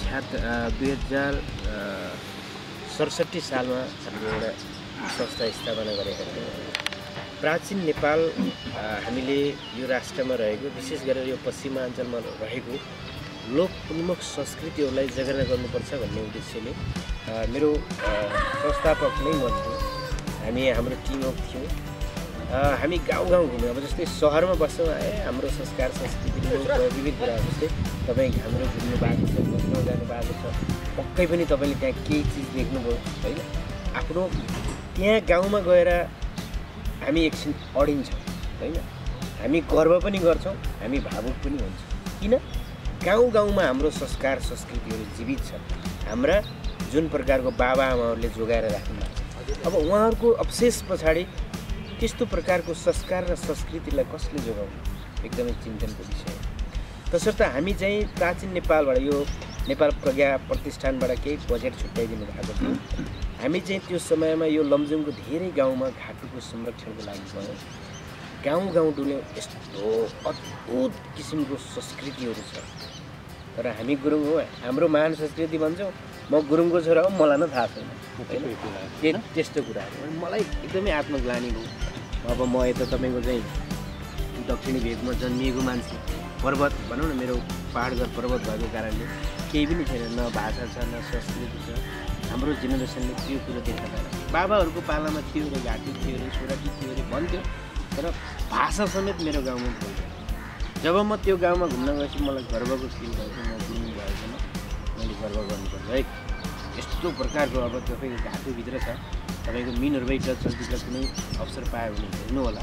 2067 सालमा हामीले एउटा संस्था स्थापना गरेका थियौँ। प्राचीन नेपाल हामीले यो राष्ट्रमा रहेको, विशेष गरेर यो पश्चिमाञ्चलमा रहेको लोक संस्कृतिहरूलाई जगेर्ना गर्नुपर्छ भन्ने उद्देश्यले मेरो संस्थापक नै म छु। हाम्रो टिमवर्क थियो। हामी गाउँ घुम्यौँ। अब जस्तै सहरमा बस्छौँ, हाम्रो संस्कार संस्कृति विविध कुरा जस्तै तपाईँ हाम्रो घुम्नु भएको छ, बस्न जानु भएको छ, पक्कै पनि तपाईँले त्यहाँ केही चिज देख्नुभयो होइन। आफ्नो त्यहाँ गाउँमा गएर हामी एकछिन अडिन्छौँ होइन। हामी गर्व पनि गर्छौँ, हामी भावुक पनि हुन्छौँ। किन? गाउँमा हाम्रो संस्कार संस्कृतिहरू जीवित छ। हाम्रा जुन प्रकारको बाबाआमाहरूले जोगाएर राख्नु भएको छ, अब उहाँहरूको अवशेष पछाडि त्यस्तो प्रकारको संस्कार र संस्कृतिलाई कसले जोगाउनु एकदमै चिन्तनको विषय हो। तसर्थ हामी चाहिँ प्राचीन नेपालबाट यो नेपाल प्रज्ञा प्रतिष्ठानबाट केही बजेट छुट्याइदिनु भएको थियो। हामी चाहिँ त्यो समयमा यो लमजुङको धेरै गाउँमा घाटुको संरक्षणको लागि गयौँ। गाउँ डुल्यौँ। यस्तो अद्भुत किसिमको संस्कृतिहरू छ। तर हामी गुरुङ हो, हाम्रो महान संस्कृति भन्छौँ। म गुरुङको छोरा हो, मलाई नै थाहा छैन होइन। त्यस्तो कुराहरू मलाई एकदमै आत्मग्लानी भयो। अब म यता तपाईँको चाहिँ दक्षिणी भेगमा जन्मिएको मान्छे, पर्वत भनौँ न, मेरो पाहाडघर पर्वत भएको कारणले केही पनि छैन, न भाषा छ न संस्कृति छ। हाम्रो जेनेरेसनले त्यो कुरो देख्न पाएन। बाबाहरूको पालामा थियो अरे, घाटी थियो अरे, सोराटी थियो अरे भन्थ्यो, तर भाषा समेत मेरो गाउँमा बोल्थ्यो। जब म त्यो गाउँमा घुम्न गएपछि मलाई गर्वको फिल भएको, म गुरुङ भएकोमा मैले गर्व गर्नुपर्छ है। यस्तो प्रकारको अब तपाईँको घाटुभित्र छ, तपाईँको मिनरबाइट चलचित्र कुनै अवसर पायो भने हेर्नु होला।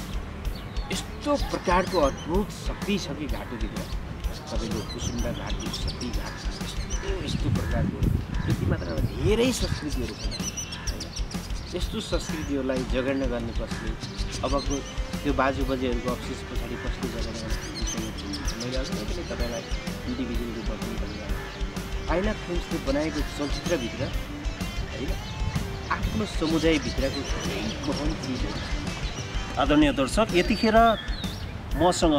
यस्तो प्रकारको अद्भुत शक्ति छ कि घाटुभित्र। तपाईँको कुसुम्डा घाटु, सती घाट, यस्तो प्रकारको त्यति मात्र धेरै संस्कृतिहरू छन्। यस्तो संस्कृतिहरूलाई जगेर्ना गर्ने कसले, अबको त्यो बाजे बजेहरूको अवशेष पछाडि कसले जगेर्ना गर्ने विषयमा मैले अघि नै पनि तपाईँलाई इन्डिभिजुअलको बताउनु परिरहेको आइना फिल्म्सले बनाएको चलचित्रभित्र होइन आफ्नो समुदायभित्रको धेरै गहन चिजहरू। आदरणीय दर्शक, यतिखेर मसँग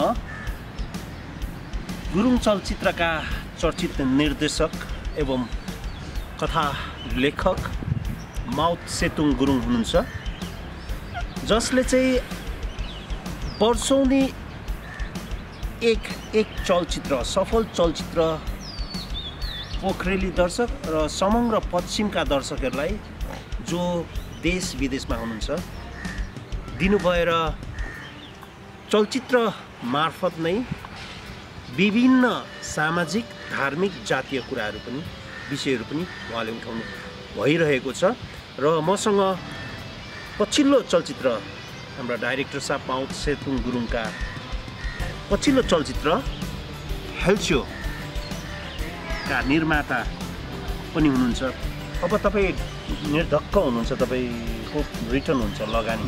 गुरुङ चलचित्रका चर्चित निर्देशक एवं कथा लेखक माउत सेतुङ गुरुङ हुनुहुन्छ, जसले चाहिँ वर्षौनी एक चलचित्र, सफल चलचित्र पोखरेली दर्शक र समग्र पश्चिमका दर्शकहरूलाई जो देश विदेशमा हुनुहुन्छ दिनुभएर चलचित्र मार्फत नै विभिन्न सामाजिक, धार्मिक, जातीय कुराहरू पनि, विषयहरू पनि उहाँले उठाउनु भइरहेको छ। र मसँग पछिल्लो चलचित्र हाम्रा डाइरेक्टर साहब माउत सेतुङ गुरुङका पछिल्लो चलचित्र हेल्स्यो का निर्माता पनि हुनुहुन्छ। अब तपाईँ निर्धक्क हुनुहुन्छ, तपाईँको रिटर्न हुन्छ लगानी।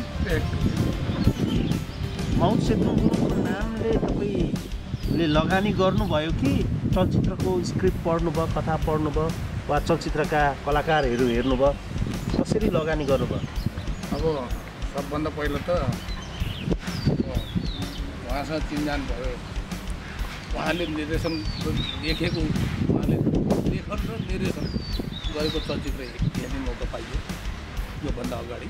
माउत सेतुङ गुरुङको नामले तपाईँले लगानी गर्नुभयो कि चलचित्रको स्क्रिप्ट पढ्नुभयो, कथा पढ्नुभयो, वा चलचित्रका कलाकारहरू हेर्नुभयो, कसरी लगानी गर्नुभयो? अब सबभन्दा पहिला त उहाँसँग चिनजान भयो। उहाँले निर्देशन लेखेको, उहाँले लेखन र निर्देशन गरेको चलचित्र हेर्ने मौका पाइयो योभन्दा अगाडि।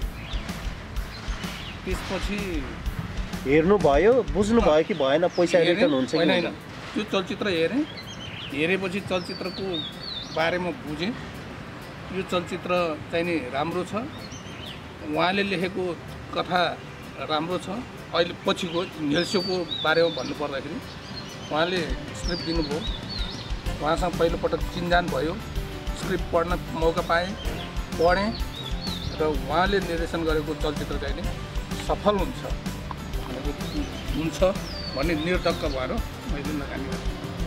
त्यसपछि हेर्नुभयो, बुझ्नुभयो कि भएन, पैसा रिटर्न हुन्छ कि होइन? त्यो चलचित्र हेरेपछि चलचित्रको बारेमा बुझेँ। यो चलचित्र चाहिँ नि राम्रो छ, उहाँले लेखेको कथा राम्रो छ। अहिले पछिको हेल्स्योको बारेमा भन्नुपर्दाखेरि उहाँले स्क्रिप्ट दिनुभयो, उहाँसँग पहिलोपटक चिनजान भयो, स्क्रिप्ट पढ्न मौका पाएँ, पढेँ र उहाँले निर्देशन गरेको चलचित्र चाहिँ नि सफल हुन्छ भन्ने निर्धक्क भएर मैले लगानी गरेँ।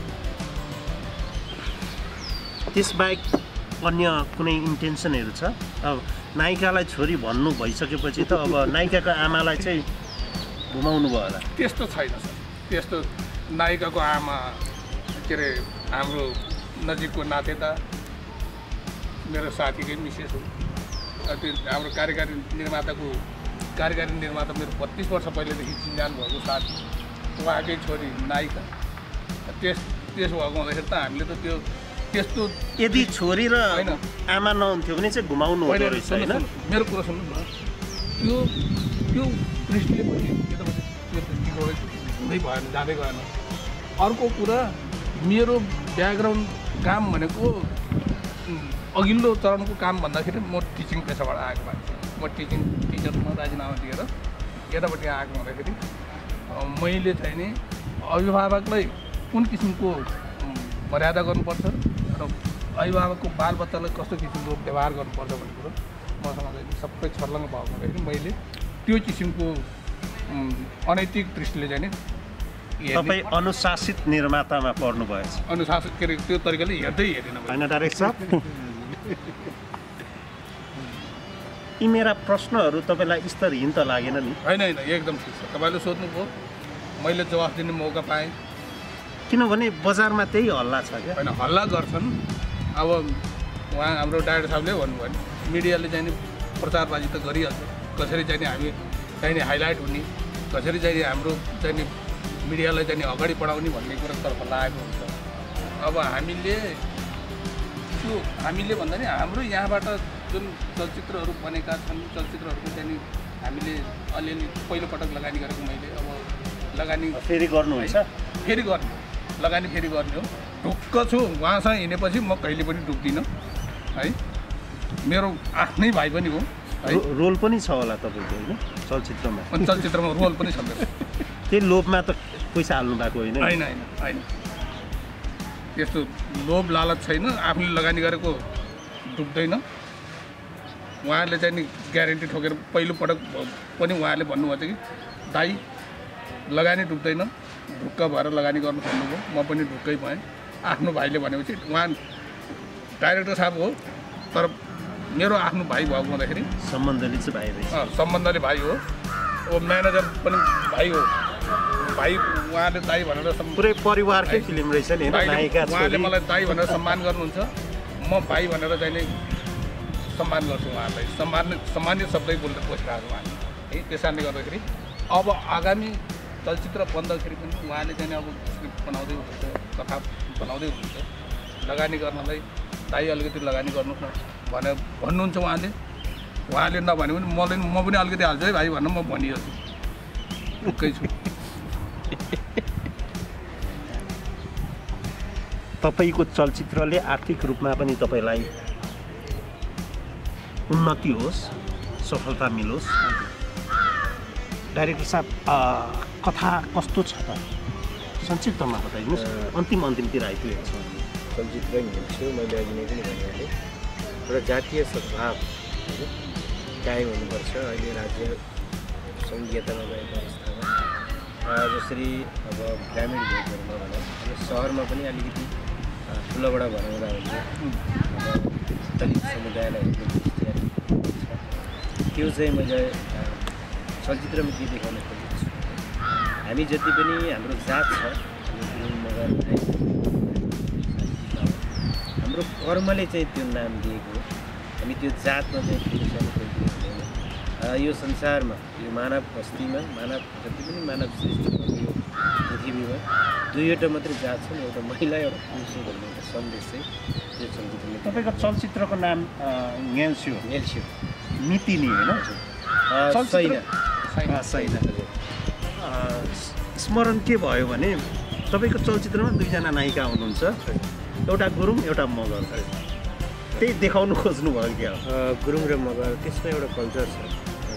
त्यसबाहेक अन्य कुनै इन्टेन्सनहरू छ? अब नायिकालाई छोरी भन्नु भइसकेपछि त अब नायिकाको आमालाई चाहिँ घुमाउनु भयो होला? त्यस्तो छैन सर, त्यस्तो नायिकाको आमा के अरे हाम्रो नजिकको नातेदा मेरो साथीकै मिसेस हो। त्यो हाम्रो कार्यकारी निर्माता मेरो 32 वर्ष पहिलेदेखि चिनजान भएको साथी, उहाँकै छोरी नायिका। त्यस भएको हुँदाखेरि त हामीले त त्यस्तो यदि छोरी र आमा नहुन्थ्यो भने चाहिँ घुमाउनु हुँदो रहेछ होइन? मेरो कुरा सुन्नु न, त्यो दृष्टिले पनि हुँदै भएन, जाँदै गएन। अर्को कुरा मेरो ब्याकग्राउन्ड काम भनेको अघिल्लो चरणको काम भन्दाखेरि म टिचिङ पेसाबाट आएको मान्छे। म टिचरमा राजीनामा दिएर यतापट्टि आएको हुँदाखेरि मैले चाहिँ नि अभिभावकलाई कुन किसिमको मर्यादा गर्नुपर्छ र अभिभावकको बालबच्चालाई कस्तो किसिमको व्यवहार गर्नुपर्छ भन्ने कुरो मसँग चाहिँ सबै छर्लङ्ग भएको हुँदाखेरि मैले त्यो किसिमको अनैतिक दृष्टिले चाहिँ नि तपाईँ अनुशासित निर्मातामा पर्नु भएछ। अनुशासित के अरे त्यो तरिकाले हेर्दै हेरेन होइन डाइरेक्टर साहब, यी मेरा प्रश्नहरू तपाईँलाई स्तरहीन त लागेन नि? होइन एकदम ठिक छ। तपाईँले सोध्नुभयो, मैले जवाफ दिने मौका पाएँ। किनभने बजारमा त्यही हल्ला छ क्या। होइन, हल्ला गर्छन्। अब उहाँ हाम्रो डाइरेक्टर साहबले भन्नुभयो नि मिडियाले चाहिँ नि प्रचारबाजी त गरिहाल्छ, कसरी चाहिँ नि हामी चाहिँ नि हाइलाइट हुने, कसरी चाहिँ हाम्रो चाहिँ नि मिडियालाई चाहिँ नि अगाडि बढाउने भन्ने कुरोतर्फ लागेको हुन्छ। अब हामीले भन्दा नि हाम्रो यहाँबाट जुन चलचित्रहरू बनेका छन्, चलचित्रहरूको चाहिँ नि हामीले अलिअलि पहिलोपटक लगानी गरेको मैले अब लगानी फेरि गर्नुहुन्छ? फेरि गर्ने, लगानी फेरि गर्ने हो। ढुक्क छु उहाँसँग हिँडेपछि म कहिले पनि डुब्दिनँ है। मेरो आफ्नै भाइ पनि हो है। रोल पनि छ होला तपाईँको होइन चलचित्रमा? अनि चलचित्रमा रोल पनि छ मेरो। त्यही लोभमा त पैसा हाल्नु भएको होइन? होइन, त्यस्तो लोभ लालच छैन। आफूले लगानी गरेको डुब्दैन। उहाँहरूले चाहिँ नि ग्यारेन्टी ठोकेर पहिलोपटक पनि उहाँहरूले भन्नुभएको थियो कि दाइ लगानी डुब्दैन, ढुक्क भएर लगानी गर्नु भन्नुभयो। म पनि ढुक्कै भएँ। आफ्नो भाइले भनेपछि उहाँ डाइरेक्टर साहब हो तर मेरो आफ्नो भाइ भएको हुँदाखेरि सम्बन्धले चाहिँ भाइ रहेछ। सम्बन्धले भाइ हो। अब म्यानेजर पनि भाइ हो। भाइ उहाँले दाइ भनेर पुरै परिवारकै फिल्म रहेछ नि नायिका। उहाँले मलाई दाइ भनेर सम्मान गर्नुहुन्छ, म भाइ भनेर चाहिँ नि सम्मान गर्छु उहाँहरूलाई। सम्मानित शब्दै बोल्दै बसिरहेको उहाँले है। त्यस कारणले गर्दाखेरि अब आगामी चलचित्र बन्दाखेरि पनि उहाँले चाहिँ अब स्क्रिप्ट बनाउँदै हुनुहुन्छ, कथा बनाउँदै हुनुहुन्छ। लगानी गर्नलाई दाइ अलिकति लगानी गर्नुहोस् न भनेर भन्नुहुन्छ उहाँले नभने पनि म पनि अलिकति हाल्छु है भाइ भनेर म भनिहाल्छु। ढुक्कै छु। तपाईँको चलचित्रले आर्थिक रूपमा पनि तपाईँलाई उन्नति होस्, सफलता मिलोस्। डाइरेक्टर साहब, कथा कस्तो छ त? संक्षिप्तमा बताइदिनुहोस्। अन्तिमतिर आइपुगेको छ। चलचित्र हेर्छु मैले अघि नै पनि भनिहालेँ। एउटा जातीय सद्भाव कायम हुनुपर्छ अहिले राज्य सङ्घीयतामा गएको अवस्थामा। जसरी अब ग्रामीण भेगहरूमा भनौँ, सहरमा पनि अलिकति ठुलोबडा भनाउँदा हुन्छ। अब दलित समुदायलाई हेर्ने दृष्टि अलिकति छ। त्यो चाहिँ मैले चलचित्रमा के देखाउन खोजेको छु। हामी जति पनि हाम्रो जात छ, मगर हाम्रो कर्मले चाहिँ त्यो नाम दिएको हो। हामी त्यो जातमा चाहिँ पुरुषहरू खोजिदिनु हुँदैन। यो संसारमा, यो मानव बस्तीमा, मानव जति पनि मानव सृष्टिको यो पृथ्वीमा दुईवटा मात्रै जात छन्, एउटा महिला एउटा पुरुष हो भन्ने एउटा सन्देश चाहिँ त्यो चलचित्रमा। तपाईँको चलचित्रको नाम न्याल्स्यो मितिनी होइन? छैन। स्मरण के भयो भने तपाईँको चलचित्रमा दुईजना नायिका हुनुहुन्छ, एउटा गुरुङ एउटा मगर। त्यही देखाउनु खोज्नुभयो क्या? गुरुङ र मगर त्यसमा एउटा कल्चर छ।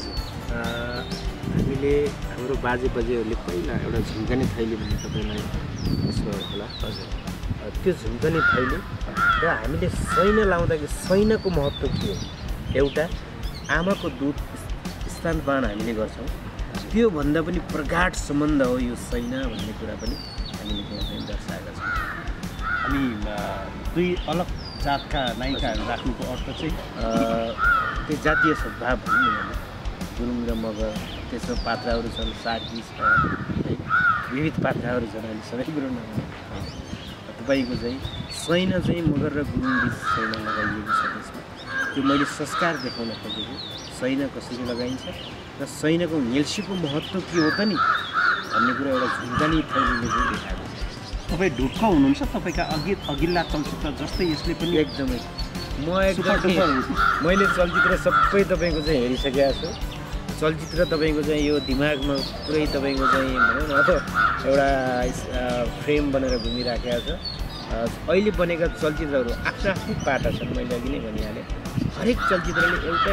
हामीले हाम्रो बाजेहरूले पहिला एउटा झुम्काने थैली भन्ने तपाईँलाई यसो होला। हजुर, त्यो झुम्काने थैली र हामीले सैना लाउँदाखेरि सैनाको महत्त्व के हो? एउटा आमाको दुध स्तनपान हामीले गर्छौँ, त्योभन्दा पनि प्रगाढ सम्बन्ध हो यो सैना भन्ने कुरा पनि हामीले त्यहाँ दर्शाएका छौँ। अनि दुई अलग जातका नायिकाहरू राख्नुको अर्थ चाहिँ त्यो जातीय सद्भाव भनौँ न। गुरुङ र मगर, त्यसमा पात्राहरू छन्, साकी छ है, विविध पात्राहरू छन्। अहिले सबै कुरो नभने तपाईँको चाहिँ सैना चाहिँ मगर र गुरुङ बिच सैना लगाइएको छ। त्यसमा त्यो मैले संस्कार देखाउन खोजेको। सैना कसरी लगाइन्छ र सैनाको न्याल्स्योको महत्त्व के हो त नि भन्ने कुरा एउटा झुम्कानी थैलीले चाहिँ देखाएको छ। तपाईँ ढुक्क हुनुहुन्छ तपाईँका अघिल्ला चलचित्र जस्तै यसले पनि? एकदमै। म एकदमै मैले चलचित्र सबै तपाईँको चाहिँ हेरिसकेको छु। चलचित्र तपाईँको चाहिँ यो दिमागमा पुरै तपाईँको चाहिँ भनौँ न एउटा फ्रेम बनेर घुमिराखेको छ। अहिले बनेका चलचित्रहरू आफ्नो आफ्नै पाटा छन्। मैले अघि नै भनिहालेँ, हरेक चलचित्रले एउटा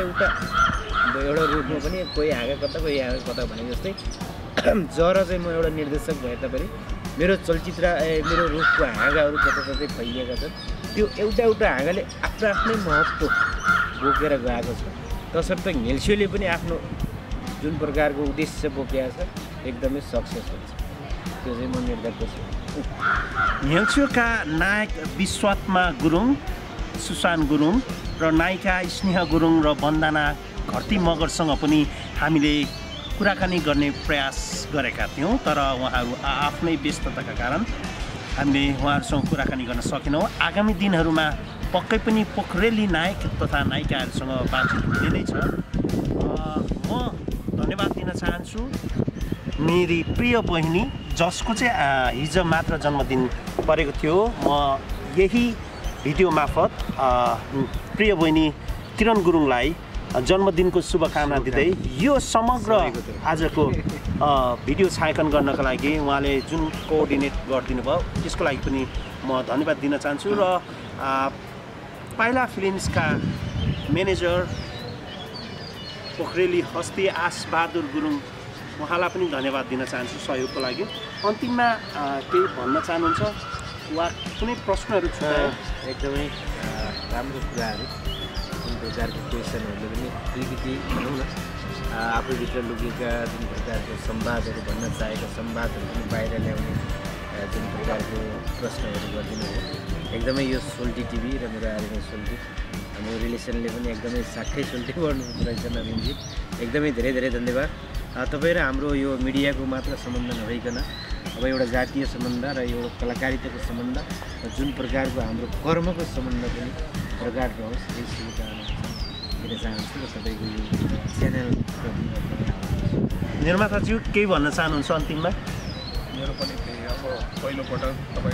रुटमा पनि कोही हाँगा कता कोही हाँगा कता भने जस्तै जरा चाहिँ म एउटा निर्देशक भए तापनि मेरो चलचित्र मेरो रुखको हाँगाहरू जताततै फैलिएका छन्। त्यो एउटा हाँगाले आफ्नो आफ्नै महत्त्व बोकेर गएको छ। तसर्थ घिल्सियोले पनि आफ्नो जुन प्रकारको उद्देश्य बोकेको छ एकदमै सक्सेस हुन्छ। त्यो चाहिँ म निर्धक्क छु। घिल्सियोका नायक विश्वात्मा गुरुङ, सुशान्त गुरुङ र नायिका स्नेह गुरुङ र वन्दना घरती मगरसँग पनि हामीले कुराकानी गर्ने प्रयास गरेका थियौँ, तर उहाँहरू आफ्नै व्यस्तताका कारण हामीले उहाँहरूसँग कुराकानी गर्न सकेनौँ। आगामी दिनहरूमा पक्कै पनि पोखरेली नायक तथा नायिकाहरूसँग बातचित हुने नै छ। म धन्यवाद दिन चाहन्छु मेरी प्रिय बहिनी, जसको चाहिँ हिजो मात्र जन्मदिन परेको थियो। म यही भिडियो मार्फत प्रिय बहिनी किरण गुरुङलाई जन्मदिनको शुभकामना दिँदै यो समग्र आजको भिडियो छायाङ्कन गर्नका लागि उहाँले जुन कोअर्डिनेट गरिदिनु भयो त्यसको लागि पनि म धन्यवाद दिन चाहन्छु। र पाइला फिल्म्सका म्यानेजर पोखरेली हस्ती आसबहादुर गुरुङ, उहाँलाई पनि धन्यवाद दिन चाहन्छु सहयोगको लागि। अन्तिममा केही भन्न चाहनुहुन्छ वा कुनै प्रश्नहरू छ? एकदमै राम्रो कुराहरू, जुन प्रकारको क्वेसनहरूले पनि अलिकति भनौँ न आफूभित्र लुकेका जुन प्रकारको संवादहरू भन्न चाहेका संवादहरू पनि बाहिर ल्याउने जुन प्रकारको प्रश्नहरू गरिदिनु हो। एकदमै यो सोल्टी टिभी र मेरो आर्मी सोल्टी हाम्रो रिलेसनले पनि एकदमै साक्कै सोल्टी गर्नुहुन्छ रहेछ नवीनजी। एकदमै धेरै धेरै धन्यवाद। तपाईँ र हाम्रो यो मिडियाको मात्र सम्बन्ध नभइकन अब एउटा जातीय सम्बन्ध र एउटा कलाकारिताको सम्बन्ध र जुन प्रकारको हाम्रो कर्मको सम्बन्ध पनि प्रगाड रहोस्, यही शुभकामना दिन चाहन्छु। र तपाईँको यो च्यानल निर्माताज्यू केही भन्न चाहनुहुन्छ अन्तिममा? मेरो पनि त्यही, अब पहिलोपटक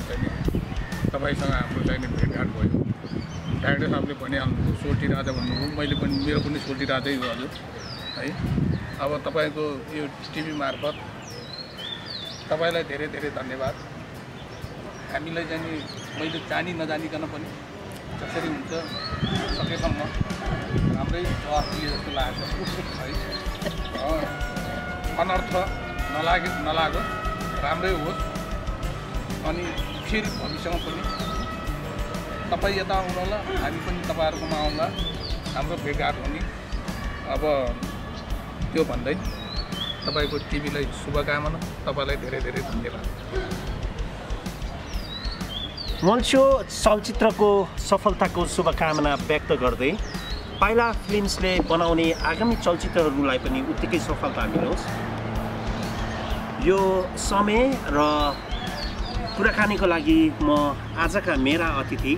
तपाईँसँग हाम्रो चाहिँ भेटघाट भयो। डाइरेक्टर साहबले भनिहाल्नु सोल्टी राजा भन्नुभयो, मैले पनि मेरो पनि सोल्टी राजै हो हजुर है। अब तपाईँको यो टिभी मार्फत तपाईँलाई धेरै धेरै धन्यवाद। हामीलाई चाहिँ नि मैले जानी नजानिकन पनि जसरी हुन्छ सकेसम्म राम्रै जवाफ दिए जस्तो लागेको है। अनर्थ नलागोस्, राम्रै होस्। अनि फेरि भविष्यमा पनि तपाईँ यता आउनुहोला, हामी पनि तपाईँहरूकोमा आउँला, हाम्रो भेटघाट हुने। अब त्यो भन्दै तपाईँको टिभीलाई शुभकामना, तपाईँलाई धेरै धेरै धन्यवाद। मल्स्यो चलचित्रको सफलताको शुभकामना व्यक्त गर्दै पाइला फिल्म्सले बनाउने आगामी चलचित्रहरूलाई पनि उत्तिकै सफलता मिलोस्। यो समय र कुराकानीको लागि म आजका मेरा अतिथि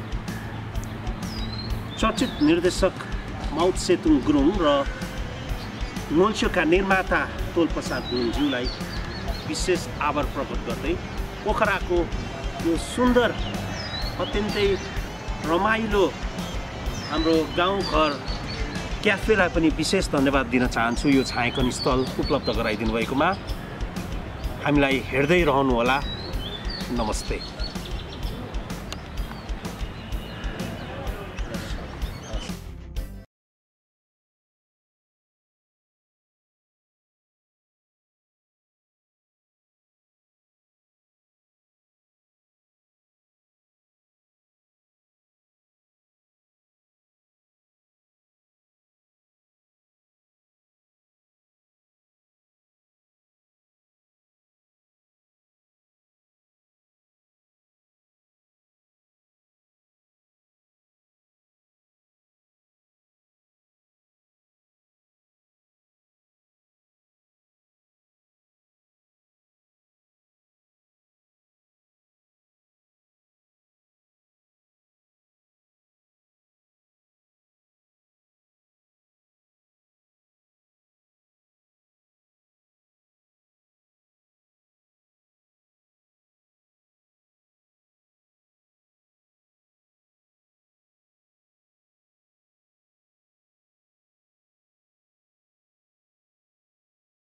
चर्चित निर्देशक माउत सेतुङ गुरुङ र मल्स्योका निर्माता तोलप्रसाद गुरुङज्यूलाई विशेष आभार प्रकट गर्दै पोखराको यो सुन्दर अत्यन्तै रमाइलो हाम्रो गाउँघर क्याफेलाई पनि विशेष धन्यवाद दिन चाहन्छु। यो छायाङ्कन स्थल उपलब्ध गराइदिनु भएकोमा हामीलाई हेर्दै रहनुहोला। नमस्ते।